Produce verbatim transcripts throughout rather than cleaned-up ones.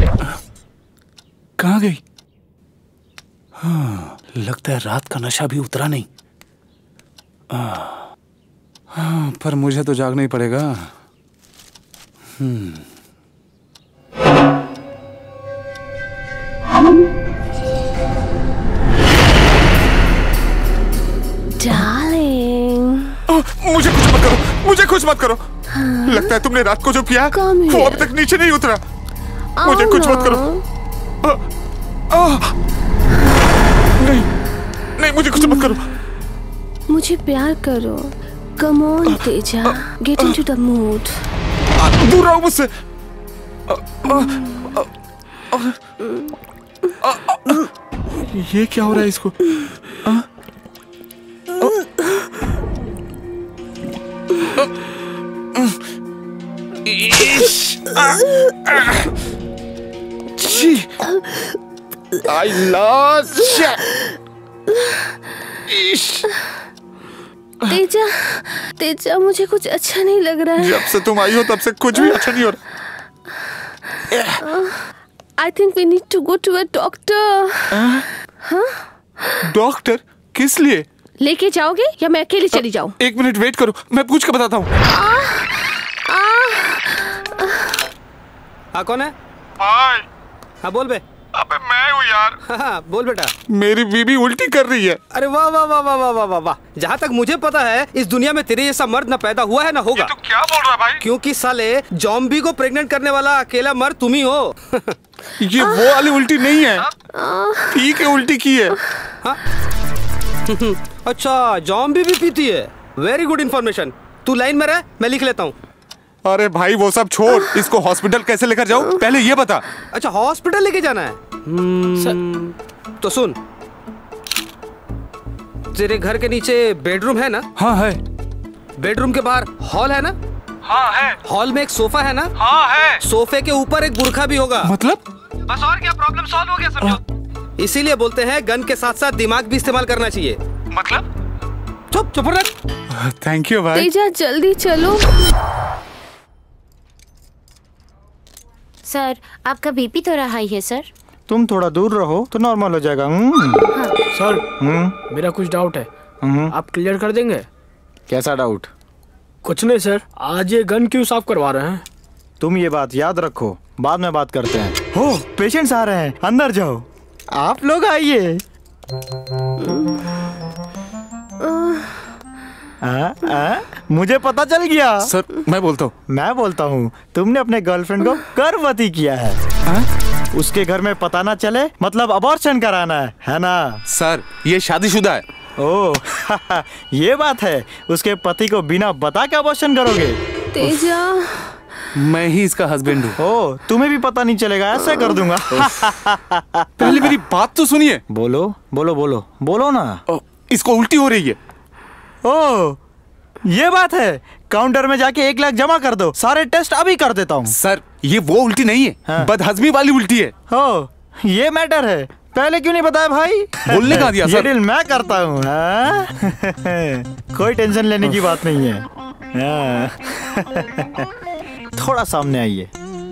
कहाँ गई? हाँ, लगता है रात का नशा भी उतरा नहीं। हाँ, हाँ, पर मुझे तो जागना ही पड़ेगा। हम्म। डार्लिंग, मुझे कुछ मत करो, मुझे कुछ मत करो। हाँ? लगता है तुमने रात को जो किया वो अभी तक नीचे नहीं उतरा। मुझे कुछ मत करो। आ, आ, नहीं, नहीं, मुझे कुछ मत करो। मुझे प्यार करो। Come on Teja, get into the mood. दूर रहो मुझसे। ये क्या हो रहा है इसको? आ, I lost तेजा, तेजा मुझे कुछ अच्छा नहीं लग रहा है। जब से तुम आई हो तब से कुछ भी अच्छा नहीं हो रहा। I think we need to go to a doctor. हाँ? डॉक्टर? किस लिए? लेके जाओगे या मैं अकेली चली जाऊँ? एक मिनट वेट करो, मैं पूछ के बताता हूँ। हाँ, कौन है? भाई। हाँ, बोल बे। अबे मैं हूँ यार। हाँ, हाँ, बोल बेटा। मेरी बीबी उल्टी कर रही है। अरे वाह वाह वाह वाह वाह वाह वाह वाह। जहाँ तक मुझे पता है इस दुनिया में तेरे जैसा मर्द न पैदा हुआ है ना होगा। ये तू क्या बोल रहा है भाई? क्योंकि साले जॉम्बी को प्रेग्नेंट करने वाला अकेला मर्द तुम ही हो। ये वो वाली उल्टी नहीं है, ठीक है उल्टी की है। हाँ? अच्छा, जॉम्बी भी पीती है। Very good information. तू लाइन में रह, मैं लिख लेता हूँ। अरे भाई वो सब छोड़, इसको हॉस्पिटल कैसे लेकर जाऊँ पहले ये बता। अच्छा, हॉस्पिटल लेके जाना है। तो सुन, तेरे घर के नीचे बेडरूम है ना? हाँ है। बेडरूम के बाहर हॉल है ना? हाँ है। हॉल में एक सोफा है ना? हाँ है। सोफे के ऊपर एक बुरखा भी होगा। मतलब? बस और क्या, प्रॉब्लम सॉल्व हो गया समझो। इसीलिए बोलते हैं गन के साथ साथ दिमाग भी इस्तेमाल करना चाहिए। मतलब? चुप चुप रख। थैंक यू भाई। तेजा जल्दी चलो। सर, आपका बीपी थोड़ा हाई है सर। तुम थोड़ा दूर रहो तो नॉर्मल हो जाएगा। हाँ। सर, मेरा कुछ डाउट है, आप क्लियर कर देंगे? कैसा डाउट? कुछ नहीं सर, आज ये गन क्यों साफ करवा रहे हैं? तुम ये बात याद रखो, बाद में बात करते हैं। हो, पेशेंट्स आ रहे हैं, अंदर जाओ। आप लोग आइए। आ, आ, मुझे पता चल गया। सर मैं बोलता हूँ। मैं बोलता हूँ, तुमने अपने गर्लफ्रेंड को गर्भवती किया है। आ? उसके घर में पता ना चले, मतलब अबॉर्शन कराना है, है ना? सर ये शादीशुदा है। ओह ये बात है। उसके पति को बिना बता के अबॉर्शन करोगे? तेजा, मैं ही इसका हस्बैंड हूँ। ओह, तुम्हें भी पता नहीं चलेगा, ऐसे कर दूंगा। पहले मेरी बात तो सुनिए। बोलो बोलो बोलो बोलो ना। ओ, इसको उल्टी हो रही है। ओह ये बात है, काउंटर में जाके एक लाख जमा कर दो, सारे टेस्ट अभी कर देता हूँ। सर ये वो उल्टी नहीं है, हाँ। बदहजमी वाली उल्टी है। ओह ये मैटर है, पहले क्यों नहीं बताया भाई? बोलने का दिया सर। ये डील मैं करता हूँ। कोई टेंशन लेने की बात नहीं है। थोड़ा सामने आइए।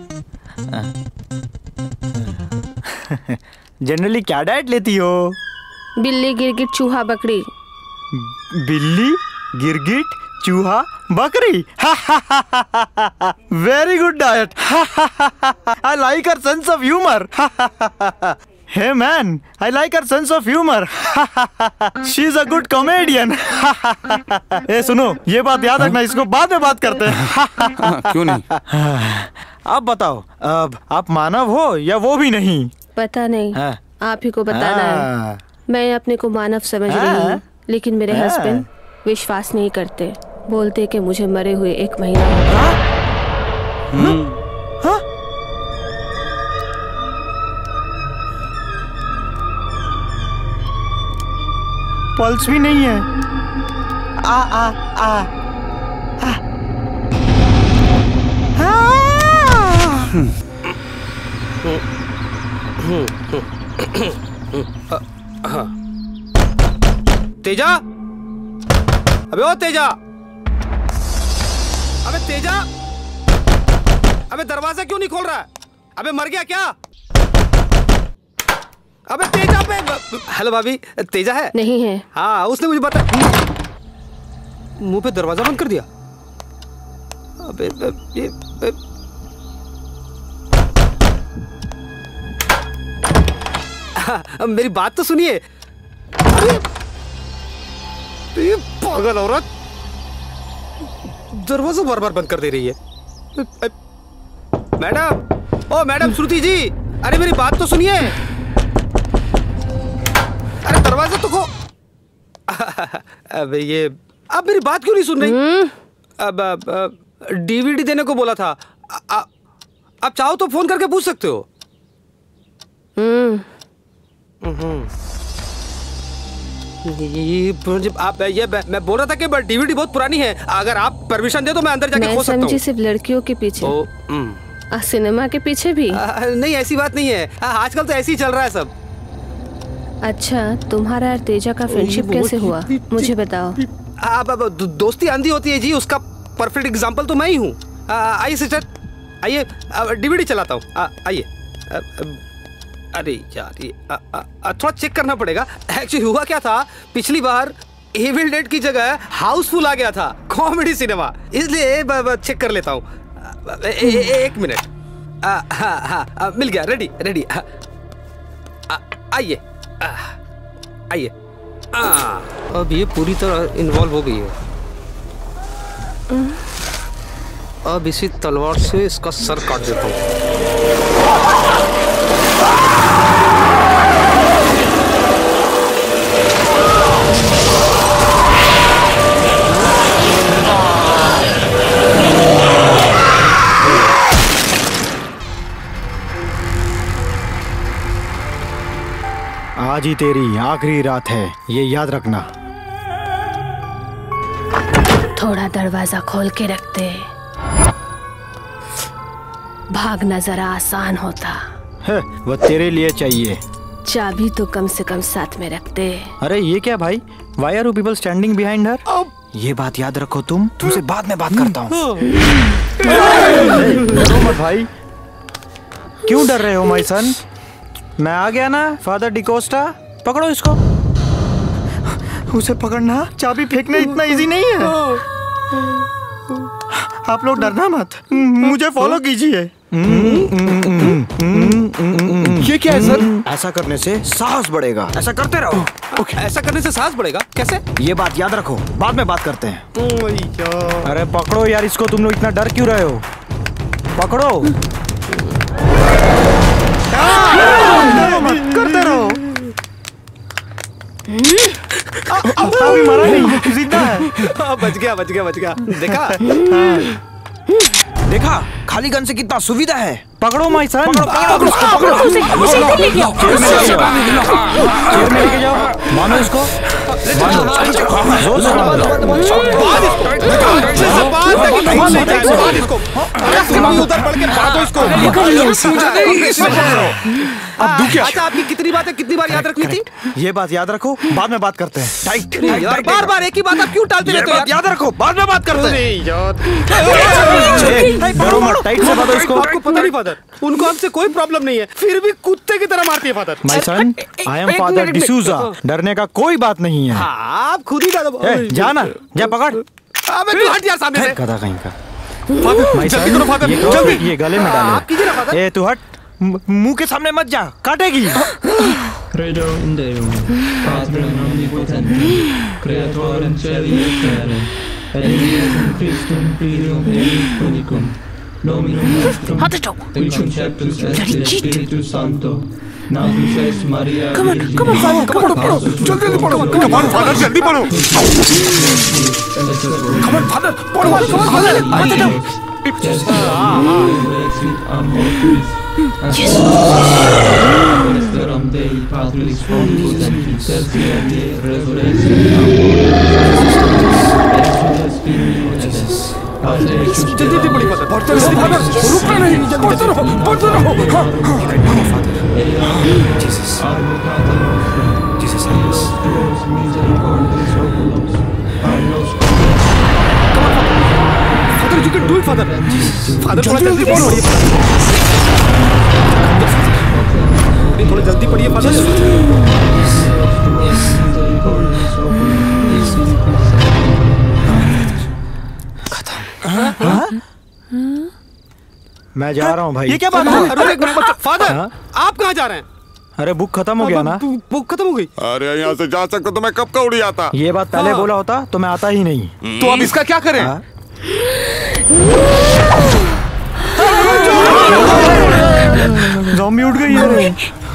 जनरली क्या डाइट लेती हो? बिल्ली, गिरगिट, चूहा, बकरी। बिल्ली, गिरगिट, चूहा, बकरी। Very good diet. I like her sense of humour. Hey man, I like her sense of humor. She's a good comedian. ए सुनो, ये बात याद रखना, इसको बाद में बात करते हैं। क्यों नहीं? अब बताओ, अब आप मानव हो या वो भी नहीं? पता नहीं, हाँ। आप ही को बताना है। मैं अपने को मानव समझ रही हूँ, लेकिन मेरे हस्बैंड विश्वास नहीं करते, बोलते कि मुझे मरे हुए एक महीना हो गया। पल्स भी नहीं है। आ आ आ, आ। तेजा, अबे ओ तेजा, अबे तेजा, अबे दरवाजा क्यों नहीं खोल रहा है? अबे मर गया क्या? अबे तेजा पे। हेलो भाभी, तेजा है? नहीं है। हाँ उसने मुझे बता, मुंह पे दरवाजा बंद कर दिया। अबे ये हाँ, मेरी बात तो सुनिए। ये पागल औरत दरवाजा बार बार बंद कर दे रही है। मैडम, ओ मैडम श्रुति जी, अरे मेरी बात तो सुनिए। अरे दरवाजा तो को। अब ये अब मेरी बात क्यों नहीं सुन रही? अब, अब, अब डीवीडी देने को बोला था। आप चाहो तो फोन करके पूछ सकते हो। हम्म ये आप ये मैं बोल रहा था कि डीवीडी बहुत पुरानी है, अगर आप परमिशन दे तो मैं अंदर जाके खोल सकता हूँ। समझी सिर्फ लड़कियों के पीछे, आ, सिनेमा के पीछे भी? आ, नहीं ऐसी बात नहीं है, आ, आजकल तो ऐसे ही चल रहा है सब। अच्छा, तुम्हारा और तेजा का फ्रेंडशिप कैसे हुआ, मुझे बताओ। अब दो, दोस्ती आंधी होती है जी, उसका परफेक्ट एग्जांपल तो मैं ही हूँ। आइए सिस्टर, आइए डीवीडी चलाता हूँ, आइए। अरे यार ये आ, आ, आ, थोड़ा चेक करना पड़ेगा। एक्चुअली हुआ क्या था, पिछली बार एविल डेड की जगह हाउसफुल आ गया था, कॉमेडी सिनेमा, इसलिए चेक कर लेता हूँ। एक मिनट, हाँ हाँ मिल गया, रेडी रेडी। आइए आइए। अब ये पूरी तरह इन्वॉल्व हो गई है। अब इसी तलवार से इसका सर काट देता हूँ। आज ही तेरी आखिरी रात है, ये याद रखना। थोड़ा दरवाजा खोल के रखते, भागना जरा आसान होता है। वो तेरे लिए चाहिए। चाबी तो कम से कम साथ में रखते। अरे ये क्या भाई, why are you people standing behind her? ये बात याद रखो, तुम तुमसे बाद में बात करता हूँ। भाई क्यों डर रहे हो माय सन? मैं आ गया ना, फादर डिकोस्टा। पकड़ो इसको। उसे पकड़ना, चाबी फेंकना इतना इजी नहीं है। आप लोग डरना मत, मुझे फॉलो कीजिए। ये क्या है सर? ऐसा करने से साहस बढ़ेगा, ऐसा करते रहो। okay. ऐसा करने से साहस बढ़ेगा कैसे? ये बात याद रखो, बाद में बात करते हैं। अरे पकड़ो यार इसको, तुम लोग इतना डर क्यों रहे हो? पकड़ो। करते रहो। अभी मरा नहीं, जिंदा है। बच गया बच गया बच गया। देखा देखा, खाली गन से कितना सुविधा है। पकड़ो माय सन, पकड़ो पकड़ो पकड़ो, उसे उसे लेके जाओ, चेयर में लेके जाओ, मानो इसको, मानो जोर से मानो। उधर पड़ के भागो इसको। अब क्या? अच्छा आपकी कितनी बातें कितनी बार याद रखनी थी? ये बात याद रखो, बाद में बात करते हैं। टाइट यार, बार बार एक ही बात आप क्यों टालते रहते हो यार? याद रखो, बाद में बात करते हैं। टाइट से बात इसको। आपको पता नहीं फादर, उनको हमसे कोई प्रॉब्लम नहीं है, फिर भी कुत्ते की तरह मारती है father. My son, I am father D'Souza, डरने का कोई बात नहीं है। हाँ, आप खुद ही डालो। जाना, जा पकड़। अबे तू हट यार सामने से। गधा कहीं का। फादर जल्दी करो फादर, जल्दी। ये गले में डालो। आप कीजिए ना फादर। ए तू हट, मुंह के सामने मत जा, काटेगी। Credo in Deum, Patrem omnipotentem, Creatorem caeli et terrae, et in Iesum Christum filium eius unicum, Nominum nostrum, et conceptus et Spiritus Sancto, natus est Maria Virgine. Come on, come on, come on, come on, जल्दी जल्दी पढ़ो, come on father, जल्दी पढ़ो। Come on father, पढ़ो, come on father, मत जाओ। Yes. Verum Dei Patris omnipotentis tertiae resurrectione जल्दी जल्दी पढ़ी फादर, पढ़ते रहो फादर, रुकना नहीं, पढ़ते रहो, पढ़ते रहो। Jesus, Jesus, misericordias oculos, annos. Father, you can do it, father. Father, थोड़ा जल्दी पढ़ो। मैं जा रहा हूँ भाई। ये क्या बात है? अरे फादर, आप कहाँ जा रहे हैं? अरे बुक खत्म हो गया ना। बुक खत्म हो गई? अरे यहाँ से जा सकते तो मैं कब का उड़ी आता। ये बात पहले बोला होता तो मैं आता ही नहीं। तो अब इसका क्या करें? ज़ॉम्बी उठ गई है।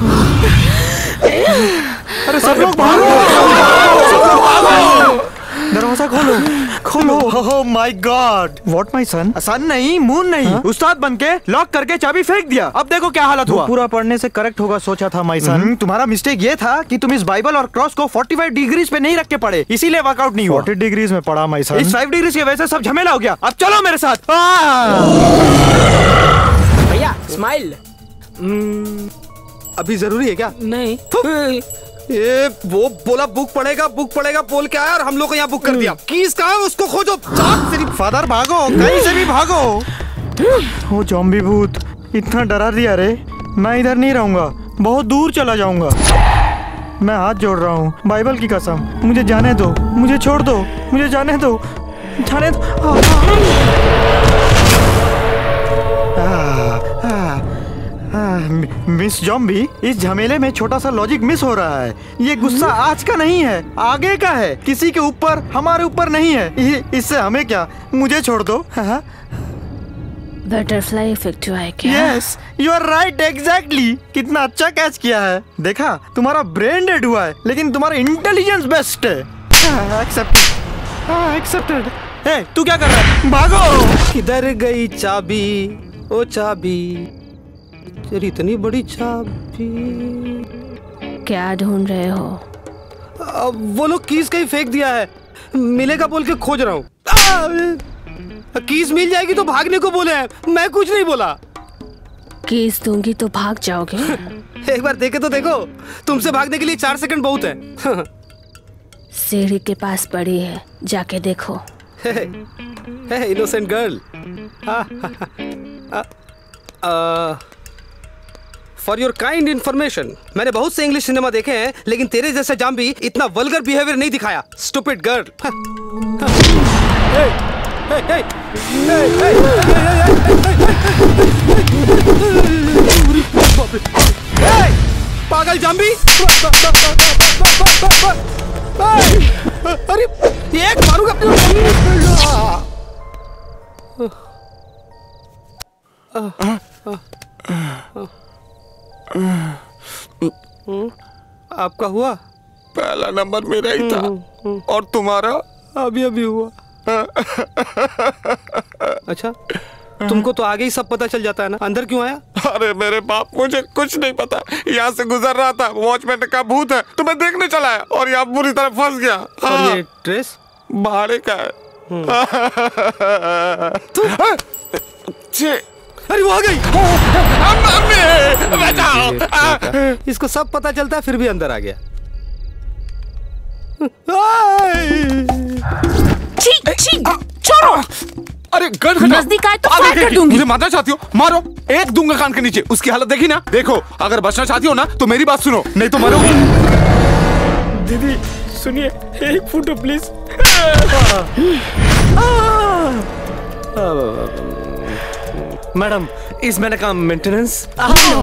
अरे सब लोग भागो, दरवाजा खोलो खोलो। Oh my God, what my son? Son नहीं, मून नहीं, उस्ताद बनके लॉक करके चाबी फेंक दिया। अब देखो क्या हालत हुआ। पूरा पढ़ने से करेक्ट होगा सोचा था माय सन। तुम्हारा मिस्टेक ये था कि तुम इस बाइबल और क्रॉस को पैंतालीस डिग्रीज पे नहीं रख के पढ़े, इसीलिए वर्कआउट नहीं हुआ। चालीस डिग्रीज में पढ़ा माय सन। इस पाँच डिग्रीज की वजह से सब झमेला हो गया। अब चलो मेरे साथ। भैया स्माइल। अभी जरूरी है क्या? नहीं। ये वो बोला बुक पढ़ेगा बुक पढ़ेगा बोल के आया और हम लोग को यहाँ बुक कर दिया। कीज कहाँ है? उसको खोजो। फादर भागो, कहीं से भी भागो। वो ज़ॉम्बी भूत इतना डरा दिया रे, मैं इधर नहीं रहूंगा, बहुत दूर चला जाऊंगा। मैं हाथ जोड़ रहा हूँ, बाइबल की कसम, मुझे जाने दो, मुझे छोड़ दो, मुझे जाने दो, जाने दो। मिस जॉम्बी, इस झमेले में छोटा सा लॉजिक मिस हो रहा है। ये गुस्सा आज का नहीं है, आगे का है, किसी के ऊपर, हमारे ऊपर नहीं है। इससे हमें क्या, मुझे छोड़ दो। बटरफ्लाई इफेक्ट हुआ है क्या? Yes, you are right, exactly. कितना अच्छा कैच किया है। देखा, तुम्हारा ब्रेन डेड हुआ है, लेकिन तुम्हारा इंटेलिजेंस बेस्ट है। Accepted, accepted. ए, तू क्या कर रहा है? भागो। किधर गई चाबी? ओ चाबी, तेरी इतनी बड़ी चाबी। क्या ढूंढ रहे हो? आ, वो लोग कीज कहीं फेंक दिया है, मिलेगा बोल के खोज रहा हूँ। कीज मिल जाएगी तो भागने को बोले हैं, मैं कुछ नहीं बोला। कीज दूंगी तो भाग जाओगे? एक बार देखे तो देखो, तुमसे भागने के लिए चार सेकंड बहुत है। सीढ़ी के पास पड़ी है, जाके देखो। Innocent girl. For your kind information, मैंने बहुत से इंग्लिश सिनेमा देखे हैं, लेकिन तेरे जैसे ज़ॉम्बी इतना वल्गर बिहेवियर नहीं दिखाया। Stupid girl. पागल ज़ॉम्बी। अरे एक मारूंगा। आपका हुआ? पहला नंबर मेरा ही था। और तुम्हारा? अभी अभी हुआ। अच्छा, तुमको तो आगे ही सब पता चल जाता है ना, अंदर क्यों आया? अरे मेरे बाप, मुझे कुछ नहीं पता। यहाँ से गुजर रहा था, वॉचमैन का भूत है तो मैं देखने चला है और यहाँ बुरी तरह फंस गया। और ये ड्रेस भाड़े का है। अरे वो आ गई। बचाओ। इसको सब पता चलता है फिर भी अंदर आ गया। छी छी, छोड़ो। अरे गन हटाओ। नजदीक आए तो फायर कर दूंगी। मुझे मारना चाहती हो? मारो, एक दूंगा कान के नीचे। उसकी हालत देखी ना? देखो, अगर बचना चाहती हो ना तो मेरी बात सुनो, नहीं तो मरोगी। दीदी सुनिए, एक फोटो प्लीज। मैडम, इस महीने का मेंटेनेंस।